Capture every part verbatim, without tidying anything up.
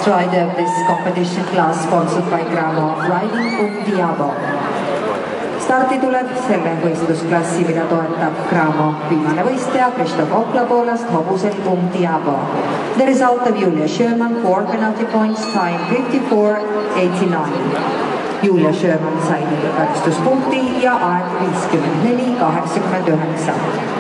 Last rider of this competition class sponsored by Gramo, Riding Um Diabo. Starti tuleb selle võistlusklassi, mida toetab Gramo. Viimane võistleja Kristof Okla Poolast hobusel Um Diabo. The result of Julia Sjöman, four penalty points, time fifty-four eighty-nine. Julia Sjöman sai karistuspunkti ja aeg viiskümmend neli kaheksakümmend üheksa.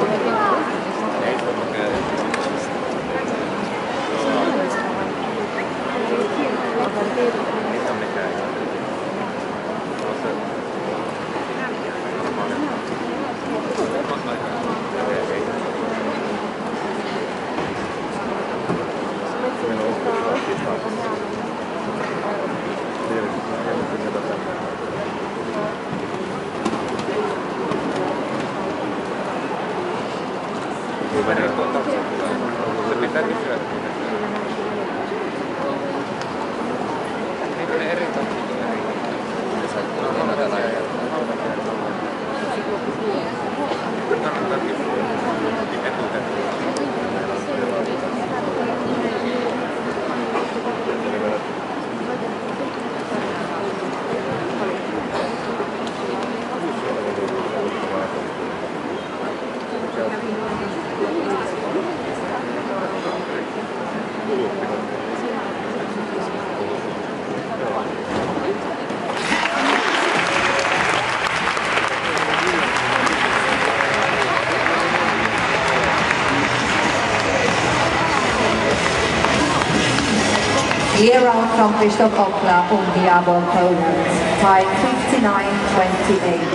Year out from Kristof Okla, Um Diabo, Poland. Time fifty-nine twenty-eight.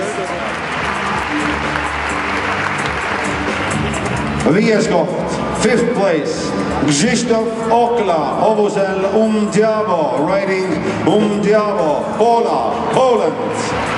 Viies koht, fifth place, Krzysztof Okla, hobusel Um Diabo, riding Um Diabo, Poola, Poland.